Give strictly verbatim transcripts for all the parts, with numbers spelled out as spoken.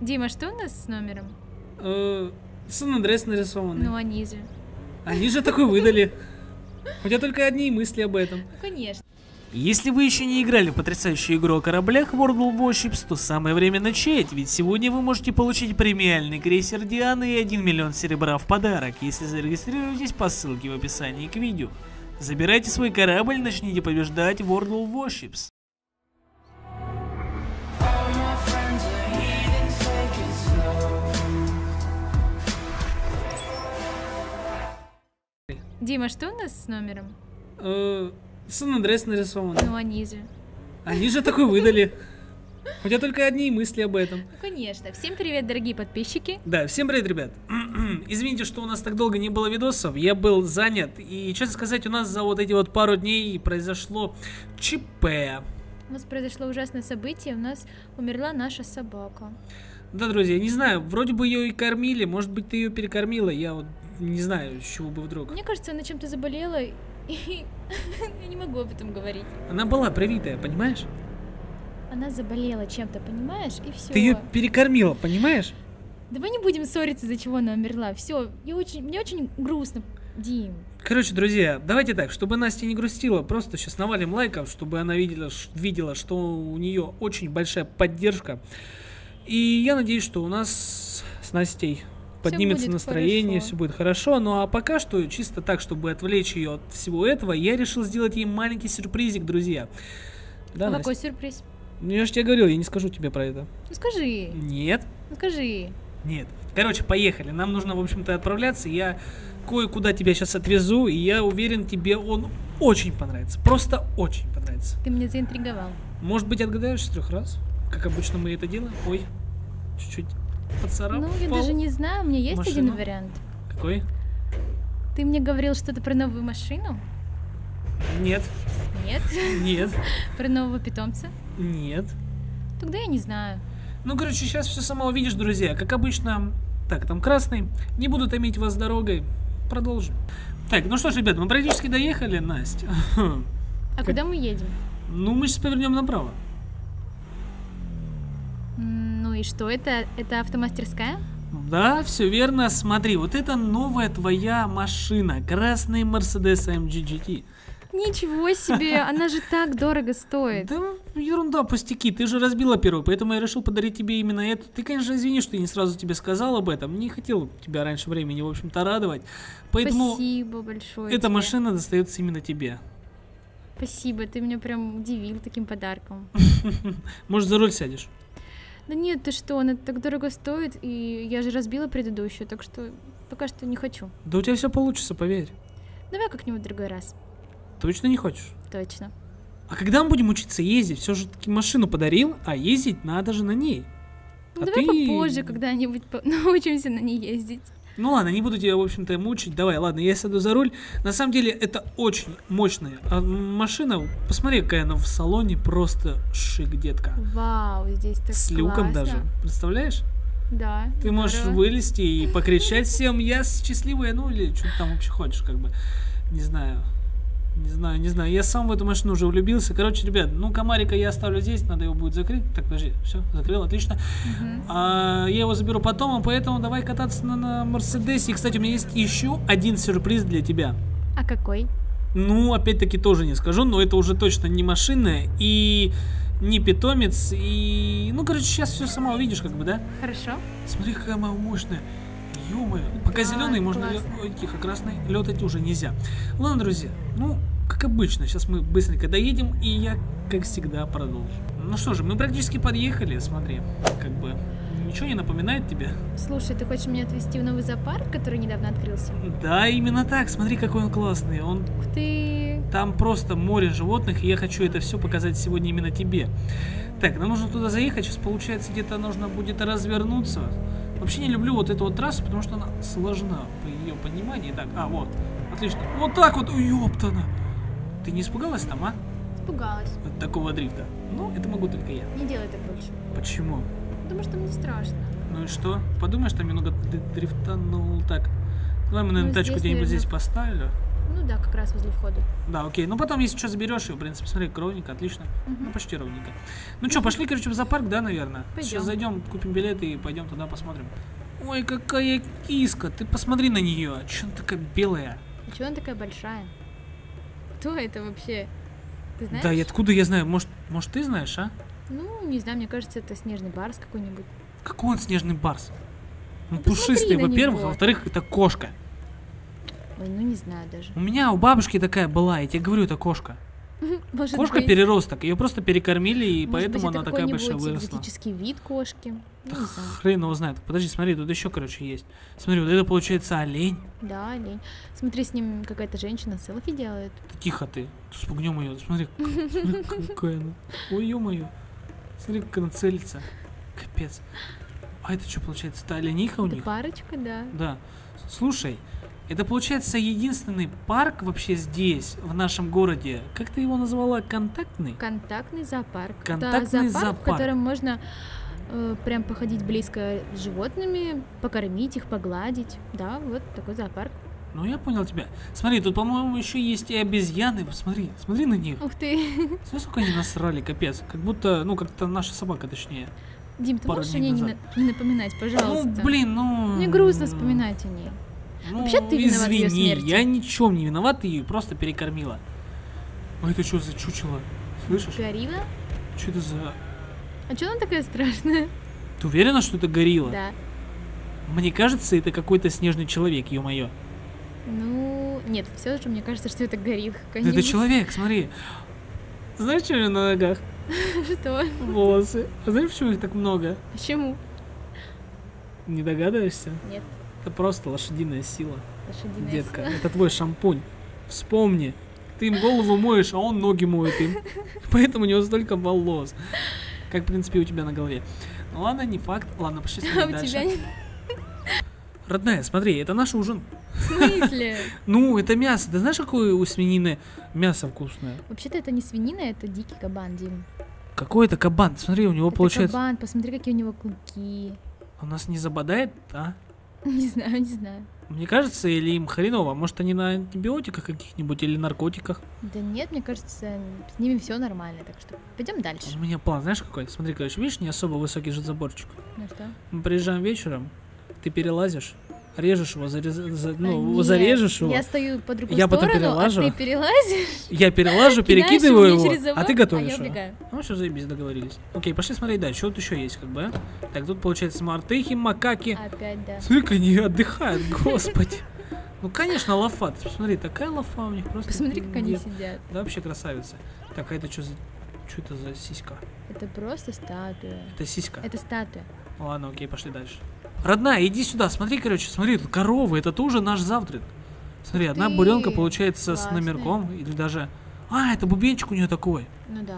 Дима, что у нас с номером? Э, Сан-Андреас нарисованный. Ну, они же. Они же такой выдали. У тебя только одни мысли об этом. Ну, конечно. Если вы еще не играли в потрясающую игру о кораблях World of Warships, то самое время начать, ведь сегодня вы можете получить премиальный крейсер Диана и один миллион серебра в подарок, если зарегистрируетесь по ссылке в описании к видео. Забирайте свой корабль, начните побеждать в World of Warships. Дима, что у нас с номером? Э, Сан-Андреас нарисованный. Ну, они же. Они же такой выдали. У тебя только одни мысли об этом. Ну, конечно. Всем привет, дорогие подписчики. Да, всем привет, ребят. Извините, что у нас так долго не было видосов. Я был занят. И, честно сказать, у нас за вот эти вот пару дней произошло ЧП. У нас произошло ужасное событие. У нас умерла наша собака. Да, друзья, не знаю, вроде бы ее и кормили. Может быть, ты ее перекормила. Я вот не знаю, с чего бы вдруг. Мне кажется, она чем-то заболела. И я не могу об этом говорить. Она была привитая, понимаешь? Она заболела чем-то, понимаешь? И все. Ты ее перекормила, понимаешь? Давай не будем ссориться, из-за чего она умерла. Все, я очень, мне очень грустно, Дим. Короче, друзья, давайте так, чтобы Настя не грустила, просто сейчас навалим лайков, чтобы она видела, видела, что у нее очень большая поддержка. И я надеюсь, что у нас с Настей поднимется настроение, все будет хорошо. Ну а пока что, чисто так, чтобы отвлечь ее от всего этого, я решил сделать ей маленький сюрпризик, друзья. Да, а Настя? какой сюрприз? Ну я же тебе говорил, я не скажу тебе про это. Ну скажи. Нет. Ну скажи. Нет. Короче, поехали. Нам нужно, в общем-то, отправляться. Я кое-куда тебя сейчас отвезу, и я уверен, тебе он очень понравится. Просто очень понравится. Ты меня заинтриговал. Может быть, отгадаешь с трех раз? Как обычно мы это делаем. Ой, чуть-чуть поцарапал. Ну, я даже не знаю, у меня есть машину. один вариант. Какой? Ты мне говорил что-то про новую машину? Нет. Нет? Нет. Про нового питомца? Нет. Тогда я не знаю. Ну, короче, сейчас все сама увидишь, друзья. Как обычно, так, там красный. Не буду томить вас дорогой. Продолжим. Так, ну что ж, ребят, мы практически доехали, Настя. А как... куда мы едем? Ну, мы сейчас повернем направо. Ну и что, это, это автомастерская? Да, все верно. Смотри, вот это новая твоя машина. Красный Mercedes эм джи джи ти. Ничего себе, она же так дорого стоит. Да ерунда, пустяки, ты же разбила первую, поэтому я решил подарить тебе именно эту. Ты, конечно, извини, что я не сразу тебе сказал об этом. Не хотел тебя раньше времени, в общем-то, радовать. Поэтому Спасибо большое. эта тебе. машина достается именно тебе. Спасибо, ты меня прям удивил таким подарком. Может, за руль сядешь? Да нет, ты что, она так дорого стоит, и я же разбила предыдущую, так что пока что не хочу. Да у тебя все получится, поверь. Давай как-нибудь в другой раз. Точно не хочешь? Точно. А когда мы будем учиться ездить? Все же таки машину подарил, а ездить надо же на ней. Ну а давай ты... попозже когда-нибудь по- научимся на ней ездить. Ну ладно, не буду тебя, в общем-то, мучить. Давай, ладно, я сяду за руль. На самом деле, это очень мощная а, машина. Посмотри, какая она в салоне. Просто шик, детка. Вау, здесь так С люком классно. даже. Представляешь? Да. Ты здорово. можешь вылезти и покричать всем: я счастливая, ну или что ты там вообще хочешь, как бы. Не знаю. Не знаю, не знаю. Я сам в эту машину уже влюбился. Короче, ребят, ну комарика я оставлю здесь, надо его будет закрыть. Так, подожди, все, закрыл, отлично. Мгм. А, я его заберу потом, поэтому давай кататься на, на Мерседесе. И, кстати, у меня есть еще один сюрприз для тебя. А какой? Ну, опять-таки, тоже не скажу, но это уже точно не машина и не питомец. И, ну, короче, сейчас все сама увидишь, как бы, да? Хорошо. Смотри, какая моя мощная. Ё-моё. Пока Да, зеленый, можно... классно. Ой, тихо, красный. Летать уже нельзя. Ладно, друзья, ну, как обычно, сейчас мы быстренько доедем, и я, как всегда, продолжу. Ну что же, мы практически подъехали, смотри, как бы... Ничего не напоминает тебе? Слушай, ты хочешь меня отвезти в новый зоопарк, который недавно открылся? Да, именно так. Смотри, какой он классный. Он... Ух ты! Там просто море животных, и я хочу это все показать сегодня именно тебе. Так, нам нужно туда заехать. Сейчас, получается, где-то нужно будет развернуться. Вообще не люблю вот эту вот трассу, потому что она сложна по ее понимании. Так, а, вот. Отлично. Вот так вот. Ёптана. Ты не испугалась там, а? Испугалась. От такого дрифта. Ну, это могу только я. Не делай так больше. Почему? Потому что мне страшно. Ну и что? Подумаешь, там немного д- дрифтанул. Так, давай мы, наверное, Ну, тачку здесь, где-нибудь наверное, здесь поставили. Ну да, как раз возле входа. Да, окей. Ну потом, если что, заберешь ее, в принципе, смотри, ровненько, отлично. Мгм. Ну, почти ровненько. Ну что, пошли, короче, в зоопарк, да, наверное? Пойдем. Сейчас зайдем, купим билеты и пойдем туда посмотрим. Ой, какая киска! Ты посмотри на нее. Че она такая белая? А чего она такая большая? Кто это вообще? Ты знаешь? Да, и откуда я знаю? Может, может, ты знаешь, а? Ну, не знаю, мне кажется, это снежный барс какой-нибудь. Какой он снежный барс? Он Ну, посмотри пушистый, на во-первых, него. а во-вторых, это кошка. Ой, ну не знаю даже. У меня у бабушки такая была, я тебе говорю, это кошка. Может Кошка быть, переросток, ее просто перекормили, и может поэтому быть, она это такая большая какой-нибудь выросла. экзотический вид кошки. Ну, Да не знаю. хрен его знает. Подожди, смотри, тут еще, короче, есть. Смотри, вот это получается олень. Да, лень. Смотри, с ним какая-то женщина селфи делает. Да тихо ты, спугнем ее. Смотри, смотри, какая она. Ой, ё-моё. Смотри, как она целится. Капец. А это что получается? Это олениха у Это них? парочка, да. Да. Слушай, это получается единственный парк вообще здесь, в нашем городе. Как ты его назвала? Контактный? Контактный зоопарк. Контактный Это зоопарк, зоопарк. в котором можно э, прям походить близко с животными, покормить их, погладить. Да, вот такой зоопарк. Ну, я понял тебя. Смотри, тут, по-моему, еще есть и обезьяны. Посмотри, смотри на них. Ух ты. Смотри, сколько они насрали, капец. Как будто, ну, как-то наша собака, точнее. Дим, ты Пару можешь о дней ней не, назад. на- не напоминать, пожалуйста? Ну, блин, ну... Мне грустно вспоминать о ней. Ну, Вообще ты виноват в её извини, смерти. я ни в чем не виноват, ты ее просто перекормила. А это что за чучело? Слышишь? Горилла? Что это за... А что она такая страшная? Ты уверена, что это горилла? Да. Мне кажется, это какой-то снежный человек, ё-моё. Ну, нет, все же мне кажется, что это горилла Да какая-нибудь. это человек, смотри. Знаешь, что у меня на ногах? Что? Волосы. А знаешь, почему их так много? Почему? Не догадываешься? Нет, Это просто лошадиная сила, лошадиная детка. сила. Это твой шампунь. Вспомни. Ты им голову моешь, а он ноги моет им. Поэтому у него столько волос. Как, в принципе, у тебя на голове. Ну ладно, не факт. Ладно, пошли А смотреть у дальше. тебя не... Родная, смотри, это наш ужин. В смысле? Ну, это мясо. Ты знаешь, какое у свинины мясо вкусное? Вообще-то это не свинина, это дикий кабан, Дим. Какой это кабан? Смотри, у него Это получается... кабан, посмотри, какие у него клыки. Он нас не забодает, а? Не знаю, не знаю. Мне кажется, или им хреново. Может, они на антибиотиках каких-нибудь или наркотиках? Да нет, мне кажется, с ними все нормально, так что пойдем дальше. У меня план, знаешь, какой? Смотри, короче, видишь, не особо высокий же заборчик. Ну что? Мы приезжаем вечером, ты перелазишь, режешь его, зарез... за- А, ну, нет, зарежешь его. Я Я, стою по другую Я потом сторону, перелажу. а ты перелазишь, перелажу, кидаешь перекидываю его его, мне через а забор, ты готовишь а я его. убегаю. Ну все, заебись, договорились. Окей, пошли смотреть дальше. Что тут еще есть, как бы, а? Так, тут получается мартыхи, макаки. Опять, да. Смотри, как они отдыхают, господи. Ну, конечно, лафа. Ты посмотри, такая лафа у них просто. Посмотри, как они пиздец. сидят. Да, вообще красавица. Так, а это что за... Что это за сиська? Это просто статуя. Это сиська. Это статуя. Ладно, окей, пошли дальше. Родная, иди сюда, смотри, короче, смотри, тут коровы, это тоже наш завтрак. Смотри, одна ты, буренка получается с классная. номерком, или даже... А, это бубенчик у нее такой. Ну да.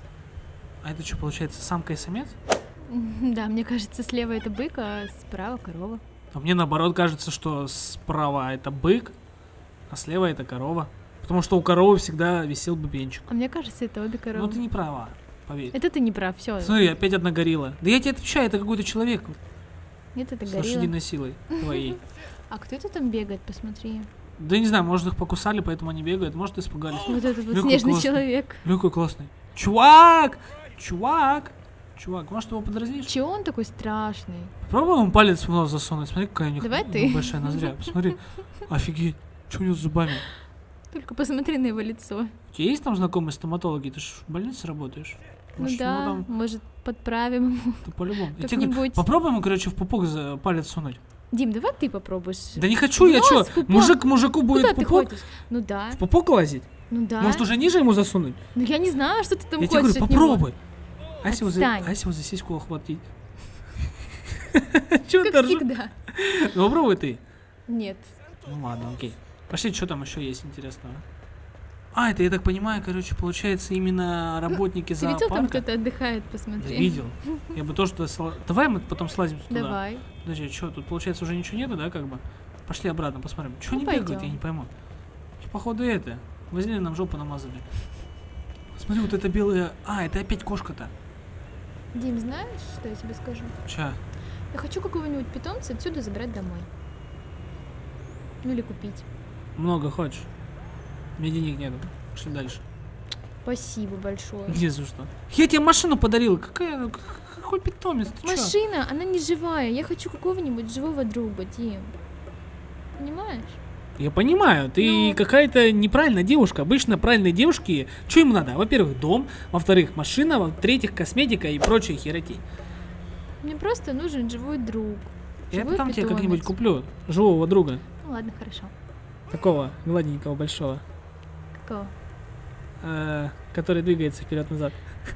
А это что, получается, самка и самец? Да, мне кажется, слева это бык, а справа корова. А мне наоборот кажется, что справа это бык, а слева это корова. Потому что у коровы всегда висел бубенчик. А мне кажется, это обе коровы. Ну ты не права, поверь. Это ты не прав, все. Смотри, опять одна горилла. Да я тебе отвечаю, это какой-то человек Нет, это с горилла. лошадиной силой твоей. А кто это там бегает, посмотри. Да не знаю, может их покусали, поэтому они бегают, может испугались. Вот этот вот Какой снежный классный. человек. Бля, какой классный. Чувак! Чувак! Чувак, может его подразнишь? Чего он такой страшный? Попробуй ему палец в нос засунуть. Смотри, какая у них Давай ну, ты. большая ноздря. Посмотри. Офигеть. Что у него с зубами? Только посмотри на его лицо. У тебя есть там знакомые стоматологи? Ты же в больнице работаешь? Ну Может, да, ему там... может, подправим ему. Ты по-любому. Я тебе говорю, Как-нибудь. попробуй ему, короче, в пупок за палец сунуть. Дим, давай ты попробуешь. Да не хочу я, Нос, что? пупок. Мужик мужику будет Куда в ты пупок? хочешь? Ну да, В пупок лазить? ну да. Может, уже ниже ему засунуть? Ну я не знаю, что ты там Я тебе хочешь говорю, от него. попробуй. А если его за, Отстань. а если его за сиську охватить? Чего ты Как ржешь? всегда. Ну попробуй ты. Нет. Ну ладно, окей. Пошли, что там еще есть интересного? А, это, я так понимаю, короче, получается именно работники Ты видел, там зоопарка. кто-то отдыхает, Да, посмотри. видел. Я бы тоже туда сла- Давай мы потом слазим туда. Давай. Подожди, что, тут получается уже ничего нету, да, как бы? Пошли обратно, посмотрим. Чего Ну, они бегают, пойдем. я не пойму. И, походу это. Возле нам жопу намазали. Смотри, вот это белое... А, это опять кошка-то. Дим, знаешь, что я тебе скажу? Ча? Я хочу какого-нибудь питомца отсюда забрать домой. Ну или купить. Много хочешь? У меня денег нету. Что дальше? Спасибо большое. Не за что. Я тебе машину подарил. Какая, какой питомец? Ты чё? Машина, она не живая. Я хочу какого-нибудь живого друга, Дим. Понимаешь? Я понимаю, ты Ну. какая-то неправильная девушка. Обычно правильные девушки, что им надо? Во-первых, дом, во-вторых, машина, во-третьих, косметика и прочая херотень. Мне просто нужен живой друг. Я Живой потом тебе питомец. как-нибудь куплю живого друга. Ну ладно, хорошо. Такого гладенького, большого, Какого? э, который двигается вперед-назад.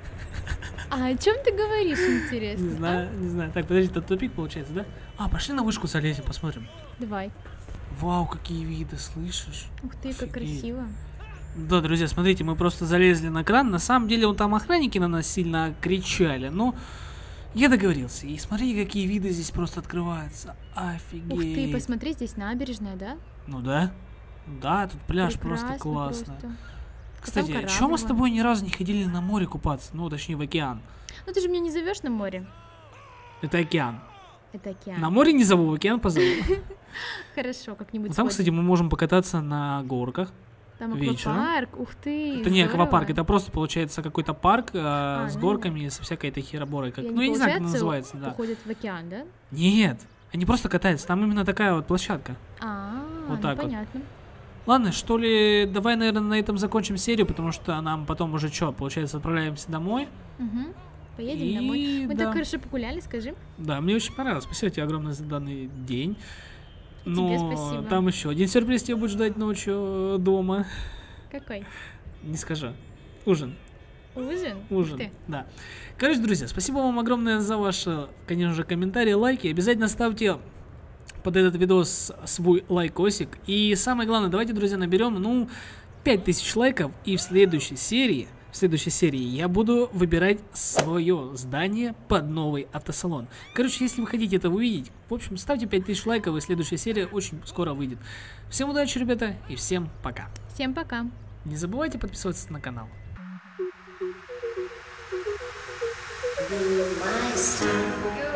А о чем ты говоришь, интересно? Не знаю, не знаю. Так, подожди, это тупик получается, да? А, пошли на вышку залезем, посмотрим. А? Давай. Вау, какие виды, слышишь? Ух ты, как Офигеть. красиво. Да, друзья, смотрите, мы просто залезли на кран. На самом деле, вот там охранники на нас сильно кричали. Но я договорился. И смотрите, какие виды здесь просто открываются. Офигеть. Ух ты, посмотри, здесь набережная, да? Ну да. Да, тут пляж просто Прекрасно классный. просто. Кстати, Там а чё мы с корабль. тобой ни разу не ходили на море купаться? Ну, точнее, в океан. Ну ты же меня не зовешь на море. Это океан. Это океан. На море не зову, в океан позову. Хорошо, как-нибудь Там, сходим. кстати, мы можем покататься на горках. Там вечером. аквапарк, ух ты, Это не здорово. аквапарк, это просто получается какой-то парк э, А, с ну. горками, со всякой этой хероборой. Как... И Ну, они, я не знаю, как она получается, называется, да. уходят в океан, да? Нет, они просто катаются, там именно такая вот площадка. А, Вот ну так вот. понятно. Ладно, что ли, давай, наверное, на этом закончим серию, потому что нам потом уже что, получается, отправляемся домой. Угу. Поедем И домой. Мы да. так хорошо погуляли, скажи. Да, мне очень понравилось. Спасибо тебе огромное за данный день. И Но тебе спасибо. там еще один сюрприз тебя будет ждать ночью дома. Какой? Не скажу. Ужин. Ужин? Ух Ужин, ты. да. Короче, друзья, спасибо вам огромное за ваши, конечно же, комментарии, лайки. Обязательно ставьте под этот видос свой лайкосик. И самое главное, давайте, друзья, наберем, ну, пять тысяч лайков. И в следующей серии, в следующей серии я буду выбирать свое здание под новый автосалон. Короче, если вы хотите это увидеть, в общем, ставьте пять тысяч лайков, и следующая серия очень скоро выйдет. Всем удачи, ребята, и всем пока. Всем пока. Не забывайте подписываться на канал. Be my star.